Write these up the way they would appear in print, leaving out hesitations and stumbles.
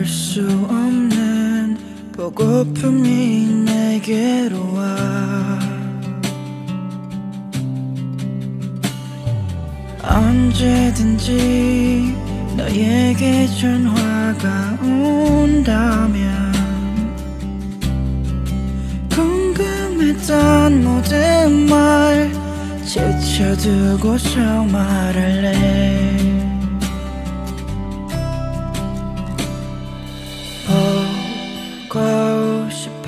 알 수 없는 보고픔이 내게로 와. 언제든지 너에게 전화가 온다면 궁금했던 모든 말 제쳐두고서 말할래. 보고 싶어.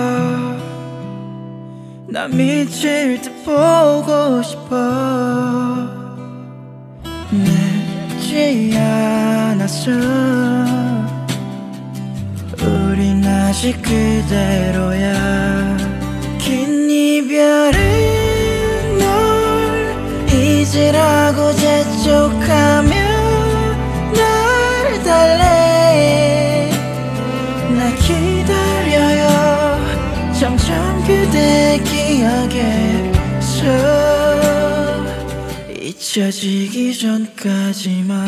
나 미칠 듯 보고 싶어. 늦지 않았어. 우린 아직 그대로야. 긴 이별은 널 잊으라고 재촉하며 날 달래. 나 기다려요. 점점 그대 기억에서 잊혀지기 전까지만.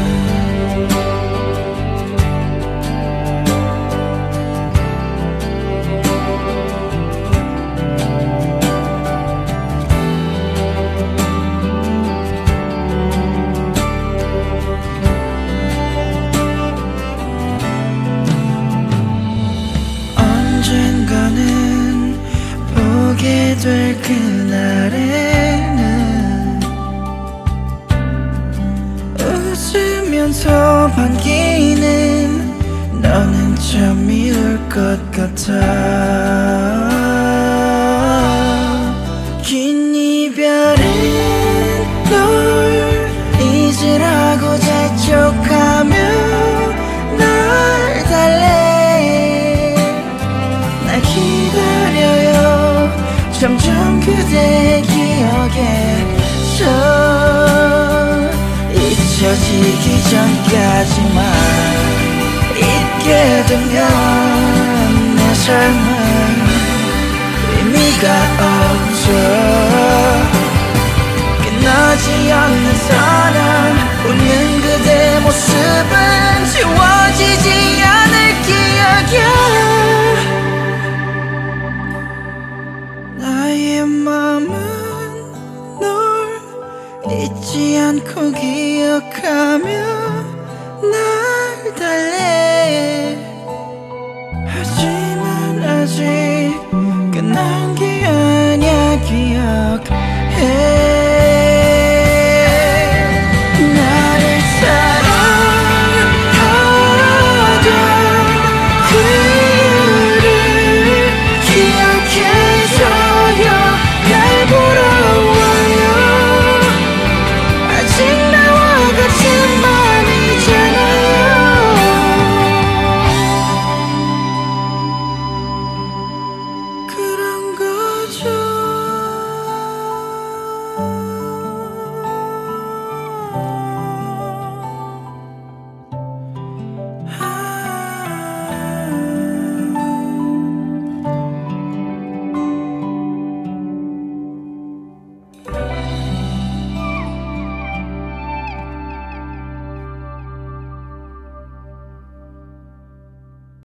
언젠가는 보게 될 그날에는 웃으면서 반기는 너는 참 미울 것 같아. 긴 이별은 널 잊으라고 재촉하며 날 달래. 날 기다려요. 점점 그대 기억에서 잊혀지기 전까지만. 잊게 되면 내 삶은 의미가 없어. 끝나지 않는 사랑, 웃는 그대 모습은 지워지지 않을 기억이야. 나의 마음은 널 잊지 않고 기억하며 날 달래. 하지만 아직 끝난 게 아니야. 기억